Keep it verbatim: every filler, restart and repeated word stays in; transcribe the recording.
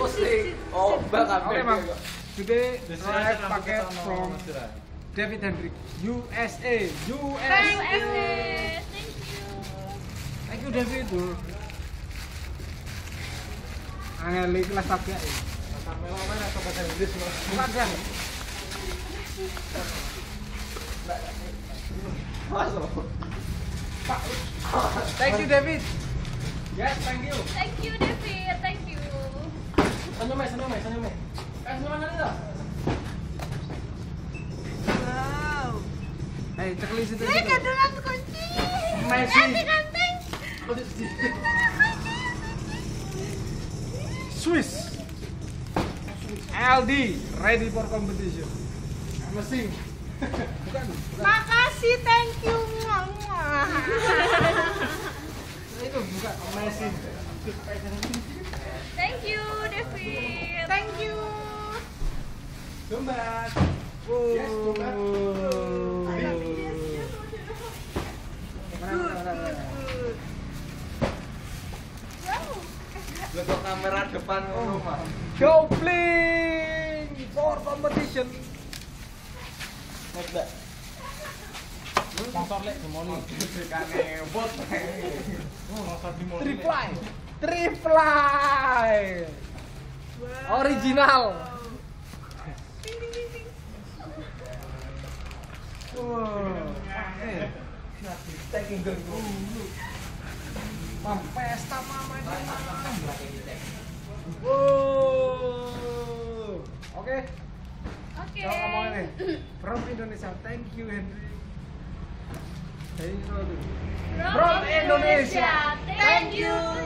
posting. Oh, bakal. Oke, Bang. Today live paket from David Hendrik, U S A. U S A. Thank you. Thank you. Thank you David. Angel iki kelas tabak ya. Sampai lama atau bahasa Inggris loh. Bukan kan? Masuk. Pak. Thank you David. Yes, thank you. Thank you, David. Thank you. Senyum, Mas, senyum, Mas, senyum, Mas. Kan senyuman tadi dah. Wow. Eh, cekli situ. Saya kedulan kunci. Messi. Nanti kanteng. Swiss. L D ready for competition. Mesin. Bukan. Makasih, thank you. Mama. Itu bukan Messi. Thank you, David. Thank you. Domba. Oh. Yes, Domba. Letak kamera depan rumah. Go playing for competition. Hebat. Sponsor lek demoni. Dekane bot. Oh, sponsor demoni. Triply. Triply. Original. Wow. Eh. Taking dulu. Mam pesta mama. Wow. Oke. Oke. Kalau ngomongin nih, from Indonesia, thank you Henry. Thank you. From Indonesia, thank you.